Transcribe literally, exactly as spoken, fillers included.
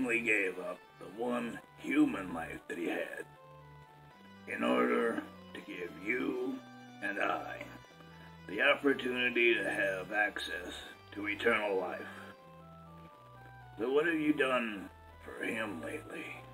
willingly gave up the one human life that he had in order to give you and I the opportunity to have access to eternal life. So what have you done for him lately?